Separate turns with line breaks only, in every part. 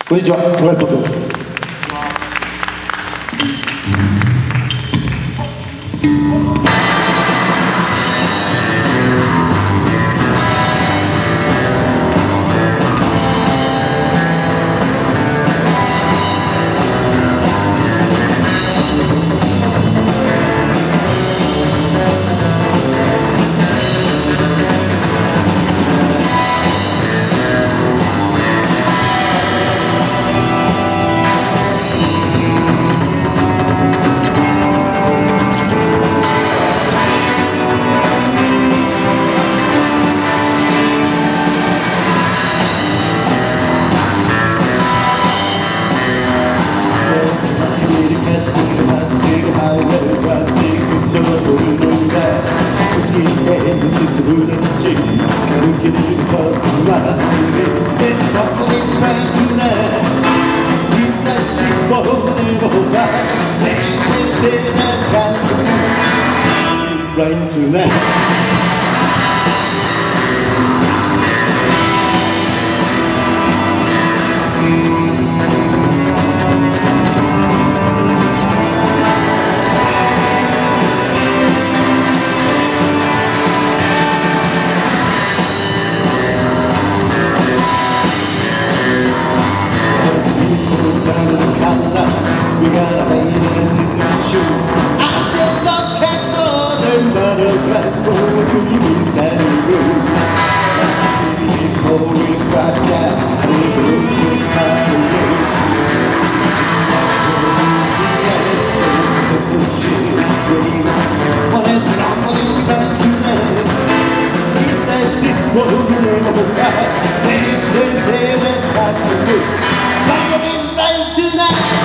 こんにちは、トライポッドです。Right tonight. We gotta play it in the shoe. I feel the cat and butterfly for a screaming steady room. Screaming is going fragile, and it looks kind of way. It's a shit dream. When it's rumbling back tonight, he says it's broken in the back. And they say that I can do. Rumbling back tonight.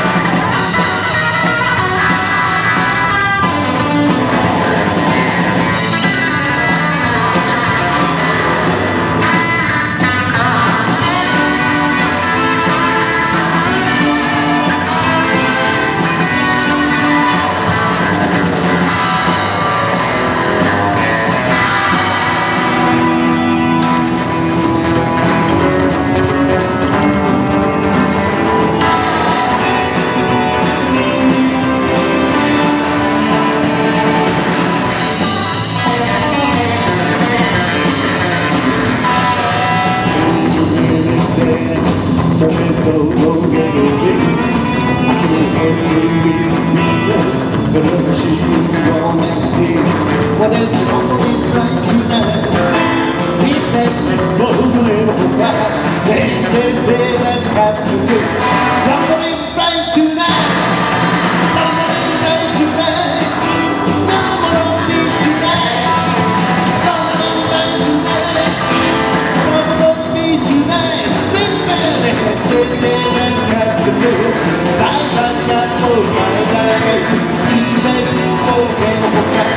What is wrong right tonight? We take the broken in the back. They that have to do. Rumbling right tonight. Rumbling right tonight. Rumbling tonight. Rumbling right tonight. Rumbling tonight. Big man, they that have to do. That was my life. He makes it broken in the back.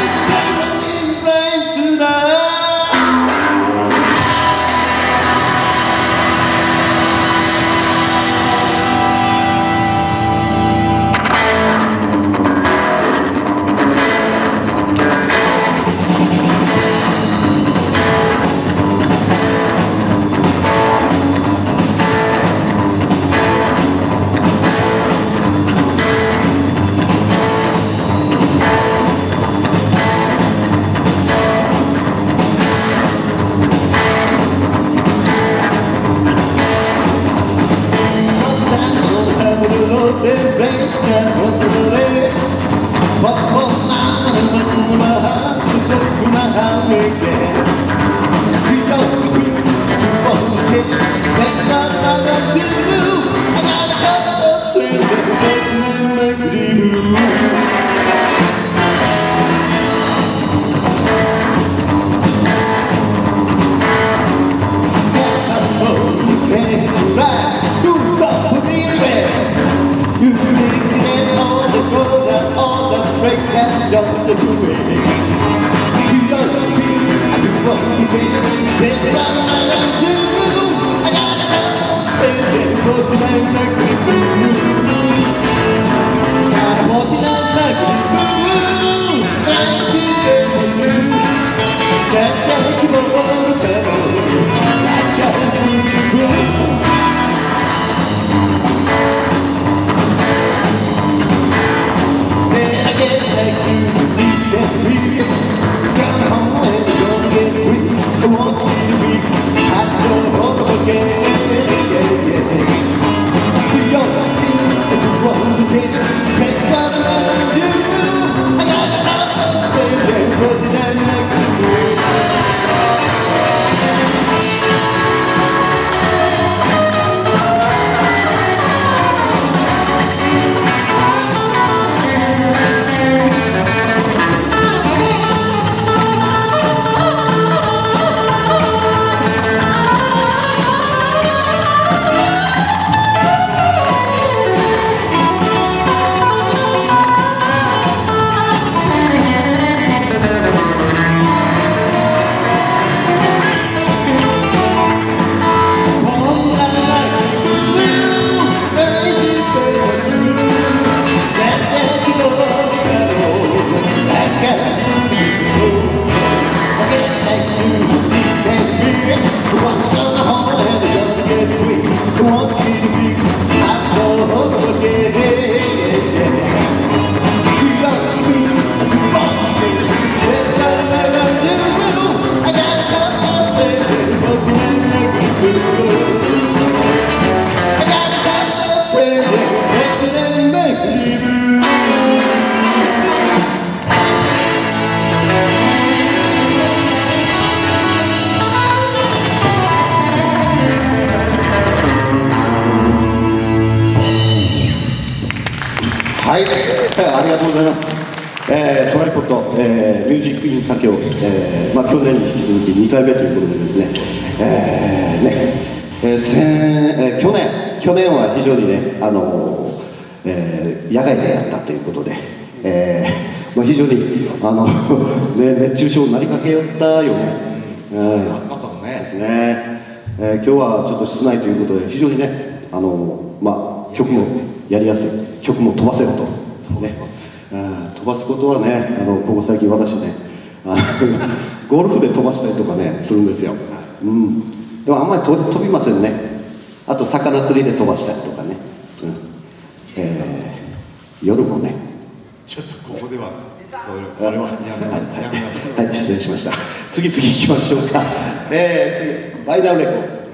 Jump to the way. You don't think I do what you change. Then I do. I gotta have baby, for the man like it blue. Gotta walk it out like it blue. Like it blue. Just like you want to tell. I gotta be blue. はい、ありがとうございます。トライポッド、ミュージックインタケオ、去年に引き続き2回目ということでですね、去年は非常にね、野外でやったということで、非常に熱中症になりかけよったよね。
暑かったもんね。
ですね。今日はちょっと室内ということで非常にね、曲もやりやすい、曲も飛ばせると、ね、飛ばすことはね、ここ最近私ね、ゴルフで飛ばしたりとかねするんですよ。でもあんまり飛びませんね。あと魚釣りで飛ばしたりとかね、夜もね。
ちょっとここではそれは
はい、失礼しました。次行きましょうか。次バイナルレコード。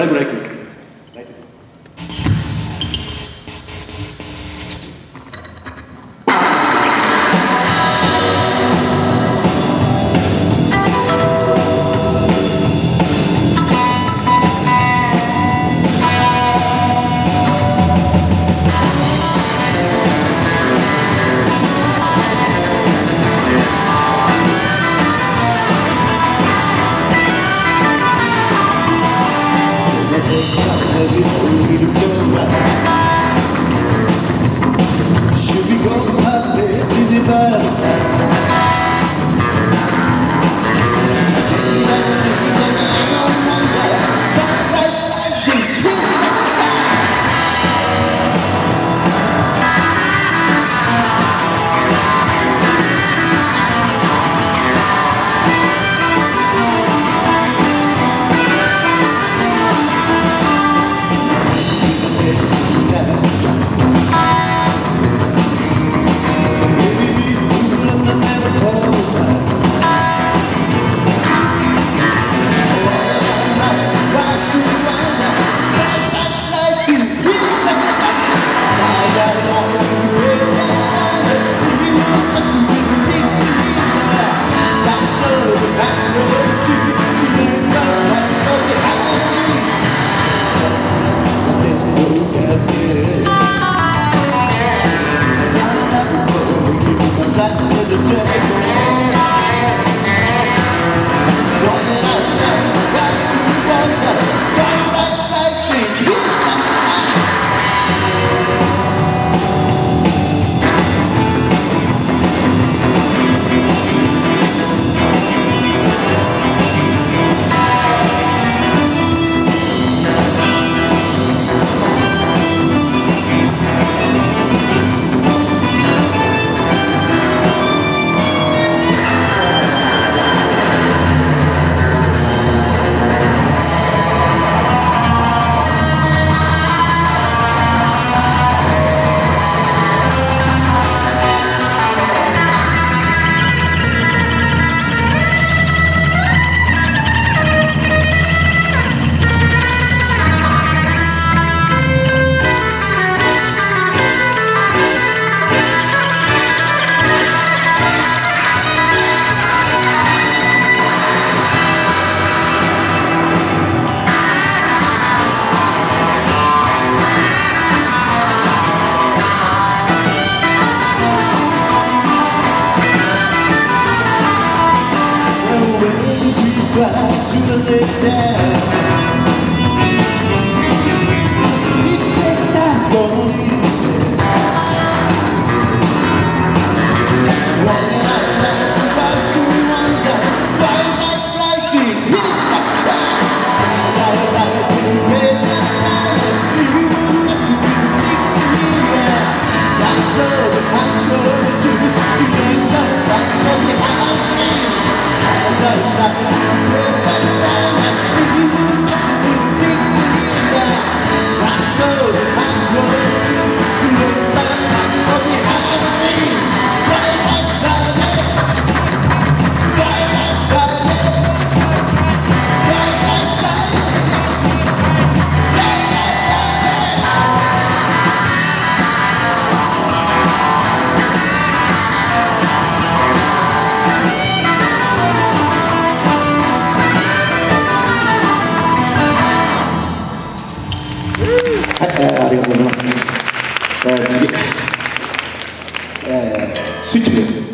ライブライク。ありがとうございます。次、スイッチで。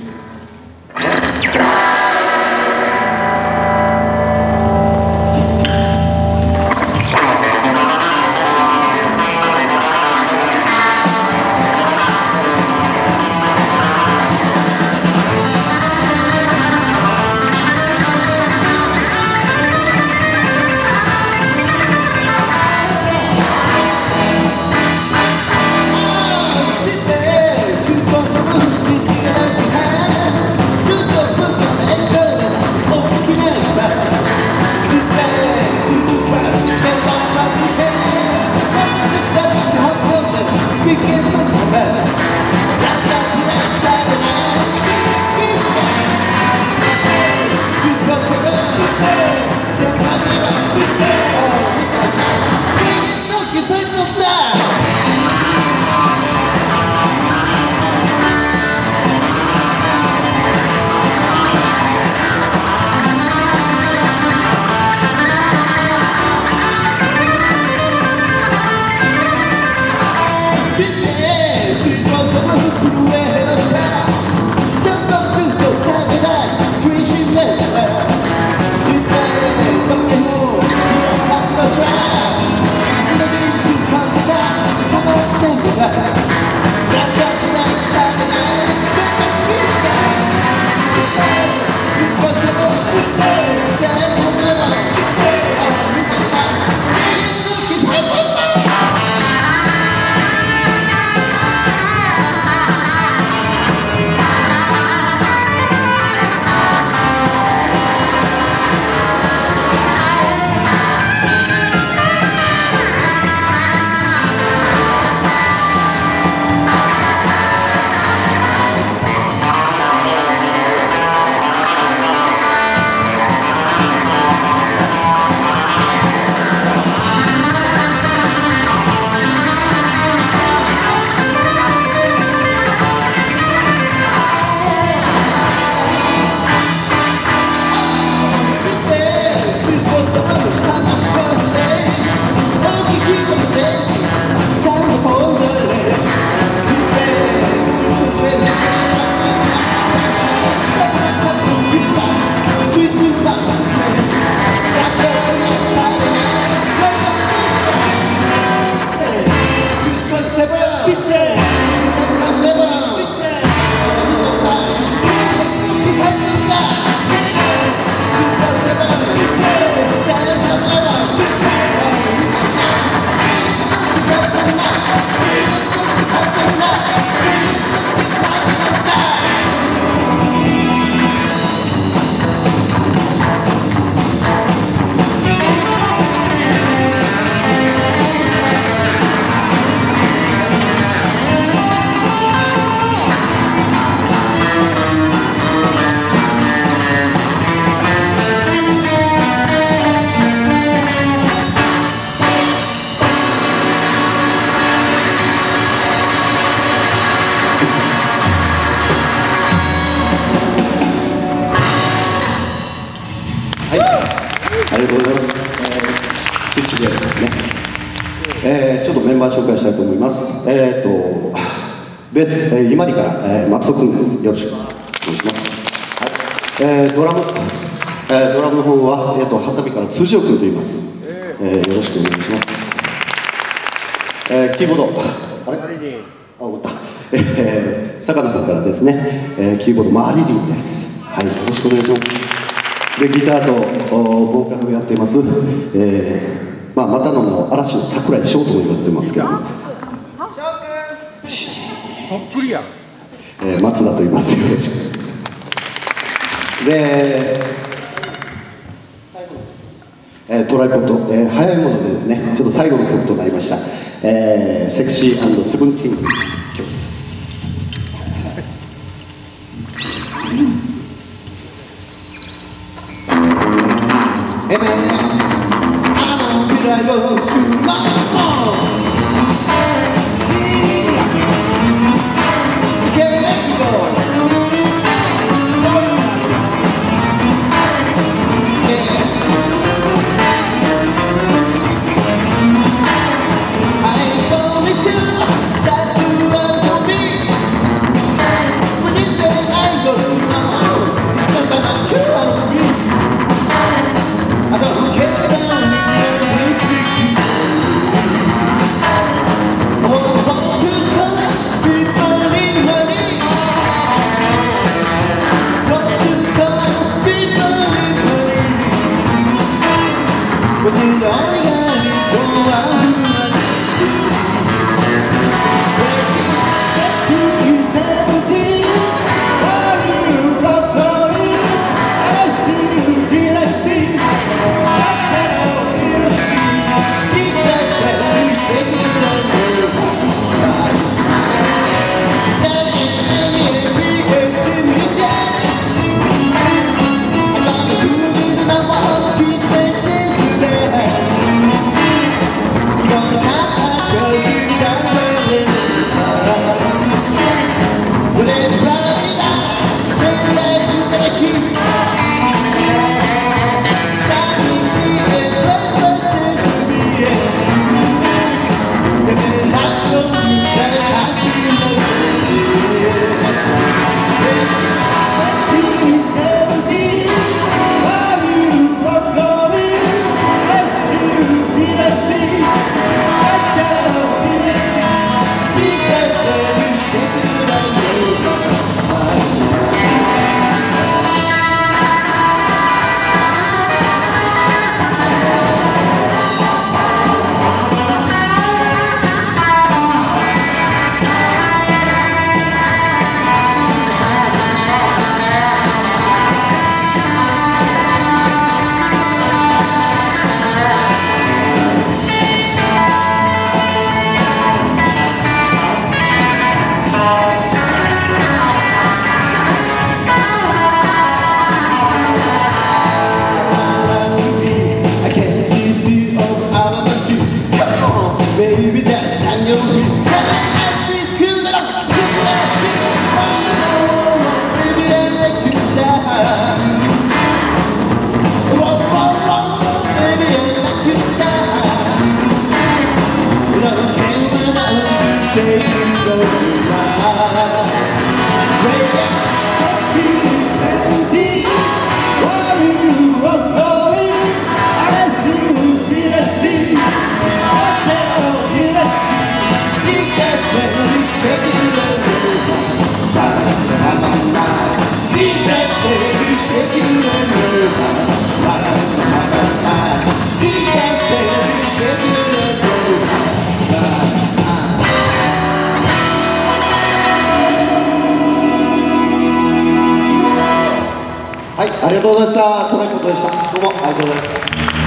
ちょっとメンバー紹介したいと思います。ベース、今里から、松尾くんです。よろしくお願いします。はい、ドラムの方は、ハサミから辻尾くんと言います。よろしくお願いします。キーボード、あれ？あ、終わった。坂野くんからですね、キーボードマリリンです。はい、よろしくお願いします。で、ギターとボーカルをやっています。またの嵐の桜井翔とも言われてますけど、松田と言います。よろしく。で、トライポッド、早いものでですね、ちょっと最後の曲となりました。セクシー&セブンティーン曲。はい、ありがとうございました。トライポットでした。どうもありがとうございました。